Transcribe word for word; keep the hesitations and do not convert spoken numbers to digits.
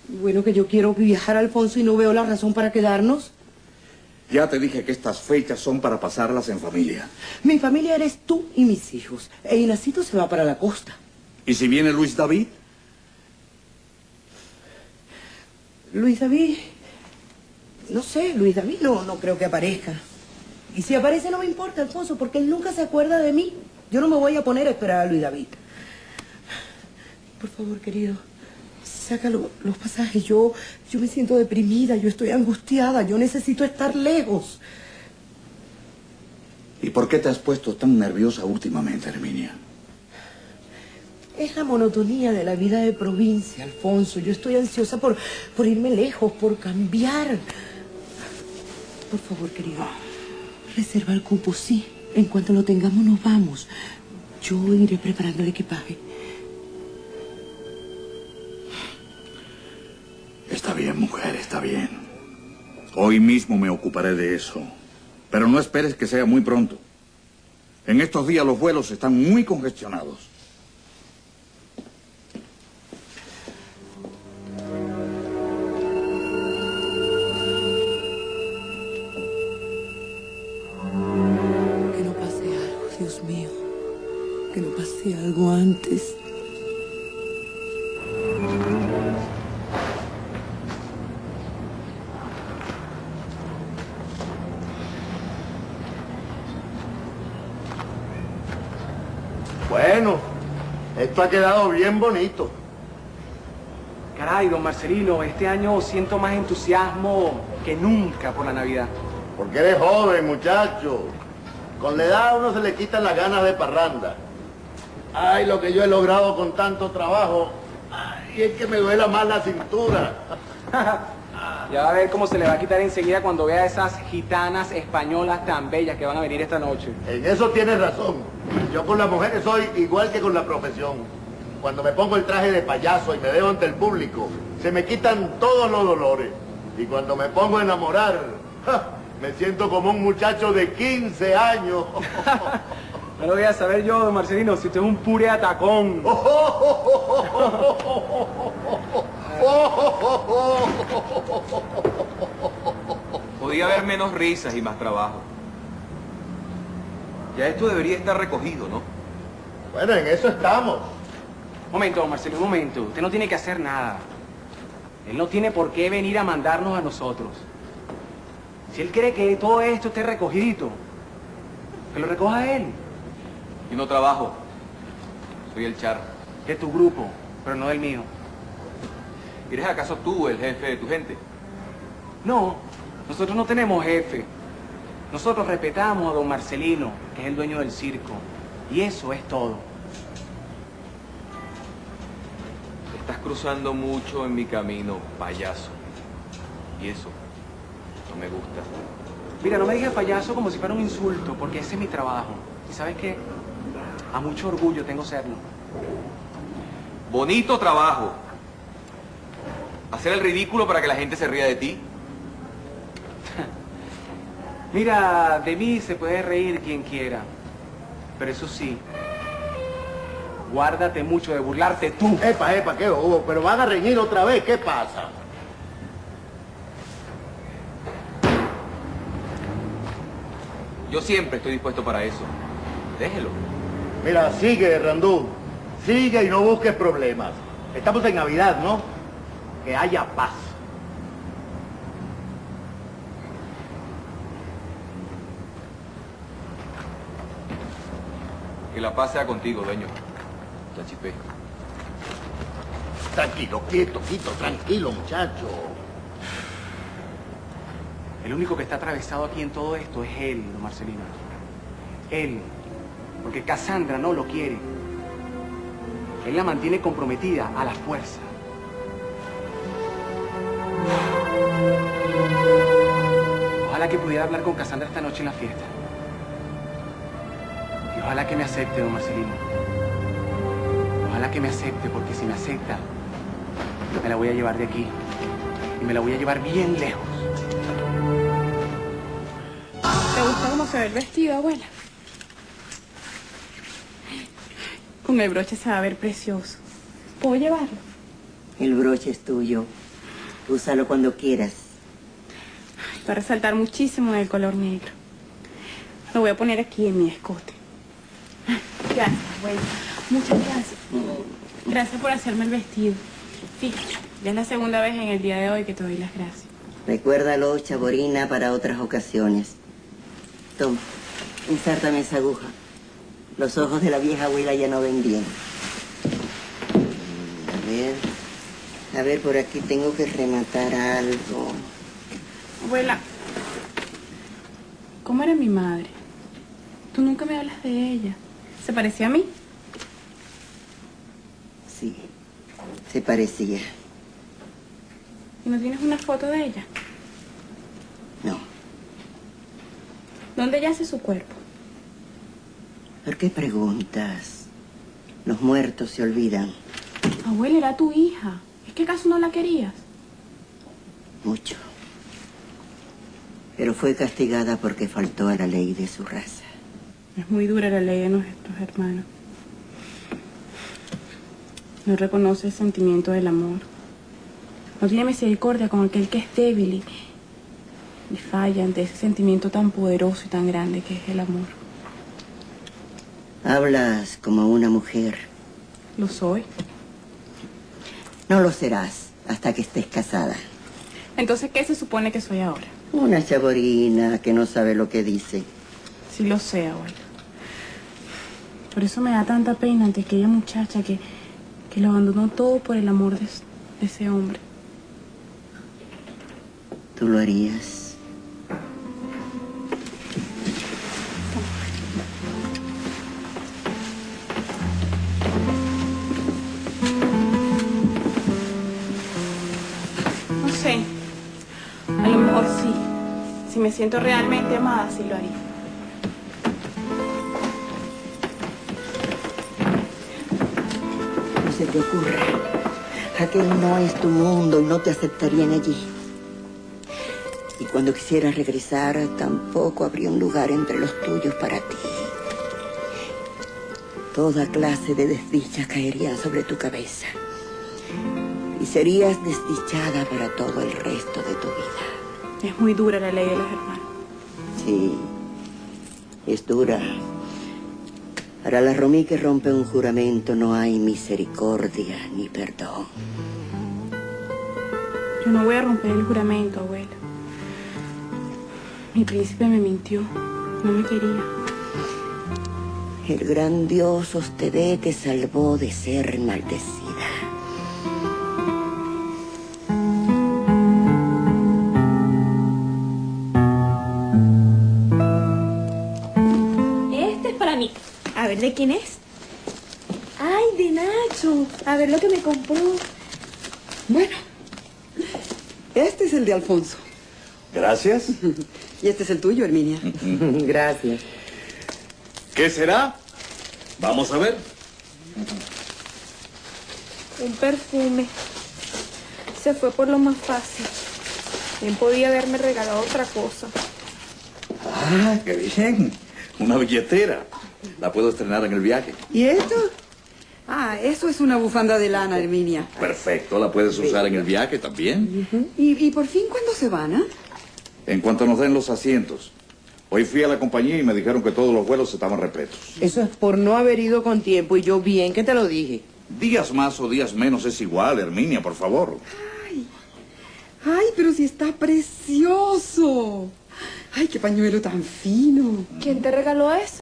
Bueno, que yo quiero viajar, Alfonso, y no veo la razón para quedarnos. Ya te dije que estas fechas son para pasarlas en familia. Mi familia eres tú y mis hijos. E Inacito se va para la costa. ¿Y si viene Luis David? Luis David... No sé, Luis David no, no creo que aparezca. Y si aparece no me importa, Alfonso, porque él nunca se acuerda de mí. Yo no me voy a poner a esperar a Luis David. Por favor, querido, saca lo, los pasajes. Yo, yo me siento deprimida, yo estoy angustiada, yo necesito estar lejos. ¿Y por qué te has puesto tan nerviosa últimamente, Herminia? Es la monotonía de la vida de provincia, Alfonso. Yo estoy ansiosa por, por irme lejos, por cambiar. Por favor, querido, reserva el cupo, sí. En cuanto lo tengamos, nos vamos. Yo iré preparando el equipaje. Está bien, mujer, está bien. Hoy mismo me ocuparé de eso. Pero no esperes que sea muy pronto. En estos días los vuelos están muy congestionados. Dios mío, que no pase algo antes. Bueno, esto ha quedado bien bonito. Caray, don Marcelino, este año siento más entusiasmo que nunca por la Navidad. Porque eres joven, muchacho. Con la edad a uno se le quitan las ganas de parranda. Ay, lo que yo he logrado con tanto trabajo. Ay, es que me duela más la cintura. Ya va a ver cómo se le va a quitar enseguida cuando vea a esas gitanas españolas tan bellas que van a venir esta noche. En eso tienes razón. Yo con las mujeres soy igual que con la profesión. Cuando me pongo el traje de payaso y me veo ante el público, se me quitan todos los dolores. Y cuando me pongo a enamorar... ¡ja! Me siento como un muchacho de quince años. No lo voy a saber yo, don Marcelino, si usted es un pure atacón. Podía haber menos risas y más trabajo. Ya esto debería estar recogido, ¿no? Bueno, en eso estamos. Un momento, don Marcelino, un momento. Usted no tiene que hacer nada. Él no tiene por qué venir a mandarnos a nosotros. Si él cree que todo esto esté recogidito, que lo recoja él. Yo no trabajo. Soy el charro. De tu grupo, pero no del mío. ¿Eres acaso tú el jefe de tu gente? No, nosotros no tenemos jefe. Nosotros respetamos a don Marcelino, que es el dueño del circo. Y eso es todo. Te estás cruzando mucho en mi camino, payaso. Y eso no me gusta. Mira, no me digas payaso como si fuera un insulto, porque ese es mi trabajo. ¿Y sabes qué? A mucho orgullo tengo serlo. Bonito trabajo. Hacer el ridículo para que la gente se ría de ti. Mira, de mí se puede reír quien quiera. Pero eso sí, guárdate mucho de burlarte tú. Epa, epa, ¿qué hubo? Pero van a reñir otra vez, ¿qué pasa? Yo siempre estoy dispuesto para eso. Déjelo. Mira, sigue, Randú. Sigue y no busques problemas. Estamos en Navidad, ¿no? Que haya paz. Que la paz sea contigo, dueño. La chipé. Tranquilo, quieto, quieto, tranquilo, muchacho. El único que está atravesado aquí en todo esto es él, don Marcelino. Él. Porque Cassandra no lo quiere. Él la mantiene comprometida a la fuerza. Ojalá que pudiera hablar con Cassandra esta noche en la fiesta. Y ojalá que me acepte, don Marcelino. Ojalá que me acepte, porque si me acepta, me la voy a llevar de aquí. Y me la voy a llevar bien lejos. ¿Te gusta cómo se ve el vestido, abuela? Con el broche se va a ver precioso. ¿Puedo llevarlo? El broche es tuyo. Úsalo cuando quieras. Va a resaltar muchísimo en el color negro. Lo voy a poner aquí en mi escote. Gracias, abuela. Muchas gracias. Gracias por hacerme el vestido. Fíjate, ya es la segunda vez en el día de hoy que te doy las gracias. Recuérdalo, Chaborina, para otras ocasiones. Toma, ensártame esa aguja. Los ojos de la vieja abuela ya no ven bien. A ver, a ver, por aquí tengo que rematar algo. Abuela, ¿cómo era mi madre? Tú nunca me hablas de ella. ¿Se parecía a mí? Sí, se parecía. ¿Y no tienes una foto de ella? No. ¿Dónde yace su cuerpo? ¿Por qué preguntas? Los muertos se olvidan. Abuela, era tu hija. ¿Es que acaso no la querías? Mucho. Pero fue castigada porque faltó a la ley de su raza. Es muy dura la ley de nuestros hermanos. No reconoce el sentimiento del amor. No tiene misericordia con aquel que es débil y, y falla ante ese sentimiento tan poderoso y tan grande que es el amor. Hablas como una mujer. Lo soy. No lo serás hasta que estés casada. Entonces, ¿qué se supone que soy ahora? Una chaborina que no sabe lo que dice. Sí lo sé, abuela. Por eso me da tanta pena ante aquella muchacha que, que lo abandonó todo por el amor de, de ese hombre. ¿Tú lo harías? No sé. A lo mejor sí. Si me siento realmente amada, sí lo haría. No se te ocurra. Aquel no es tu mundo y no te aceptarían allí. Y cuando quisieras regresar, tampoco habría un lugar entre los tuyos para ti. Toda clase de desdichas caerían sobre tu cabeza. Y serías desdichada para todo el resto de tu vida. Es muy dura la ley de los hermanos. Sí, es dura. Para la Romí que rompe un juramento no hay misericordia ni perdón. Yo no voy a romper el juramento, abuela. Mi príncipe me mintió. No me quería. El gran Dios Ostedé te salvó de ser maldecida. Este es para mí. A ver, ¿de quién es? ¡Ay, de Nacho! A ver lo que me compró. Bueno, este es el de Alfonso. Gracias. Y este es el tuyo, Herminia. Gracias. ¿Qué será? Vamos a ver. Un perfume. Se fue por lo más fácil. Bien podía haberme regalado otra cosa. Ah, qué bien. Una billetera. La puedo estrenar en el viaje. ¿Y esto? Ah, eso es una bufanda de lana, Herminia. Perfecto, la puedes usar en el viaje también. ¿Y, y por fin cuándo se van, ah? En cuanto nos den los asientos. Hoy fui a la compañía y me dijeron que todos los vuelos estaban repletos. Eso es por no haber ido con tiempo y yo bien que te lo dije. Días más o días menos es igual, Herminia, por favor. Ay, ay, pero si está precioso. Ay, qué pañuelo tan fino. ¿Quién te regaló eso?